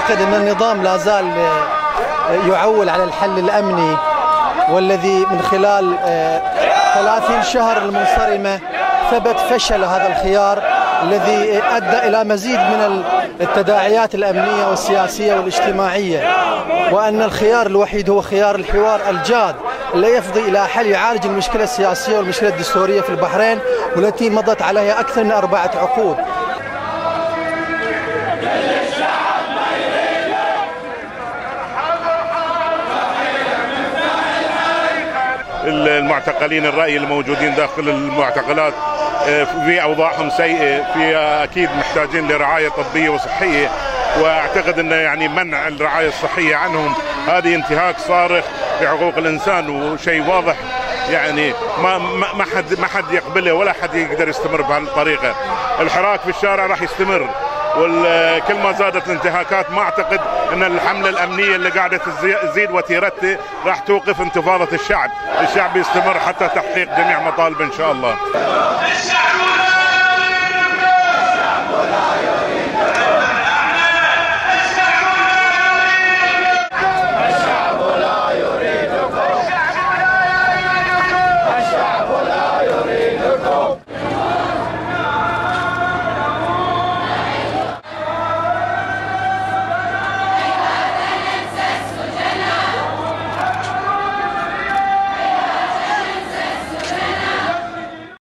أعتقد أن النظام لا زال يعول على الحل الأمني، والذي من خلال 30 شهر المنصرمة ثبت فشل هذا الخيار الذي أدى إلى مزيد من التداعيات الأمنية والسياسية والاجتماعية، وأن الخيار الوحيد هو خيار الحوار الجاد لا يفضي إلى حل يعالج المشكلة السياسية والمشكلة الدستورية في البحرين، والتي مضت عليها أكثر من 4 عقود. المعتقلين الرأي الموجودين داخل المعتقلات في أوضاعهم سيئة، في أكيد محتاجين لرعاية طبية وصحية، وأعتقد أن يعني منع الرعاية الصحية عنهم هذه انتهاك صارخ بحقوق الإنسان، وشيء واضح يعني ما حد يقبله ولا حد يقدر يستمر بهالطريقة. الحراك في الشارع راح يستمر، وكل ما زادت الانتهاكات ما اعتقد ان الحمله الامنيه اللي قاعده تزيد وتيرته راح توقف انتفاضه الشعب يستمر حتى تحقيق جميع مطالبه ان شاء الله.